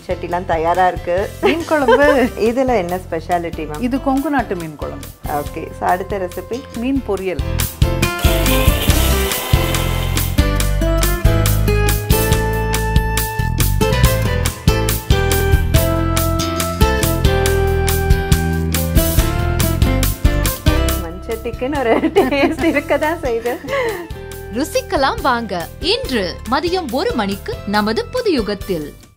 மண்சட்டிலாம் தயாரா இருக்கு. மீன் குழம்பு இதுல என்ன ஸ்பெஷாலிட்டி மேம்? இது கொங்கு நாட்டு மீன் குழம்பு. ஓகே, ஸோ அடுத்த ரெசிபி மீன் பொரியல். மண்சட்டிக்குன்னு ஒரு டேஸ்ட் இருக்கதான் செய்யுது. ருசிக்கலாம் வாங்க. இன்று மதியம் 1 மணிக்கு நமது புது யுகத்தில்.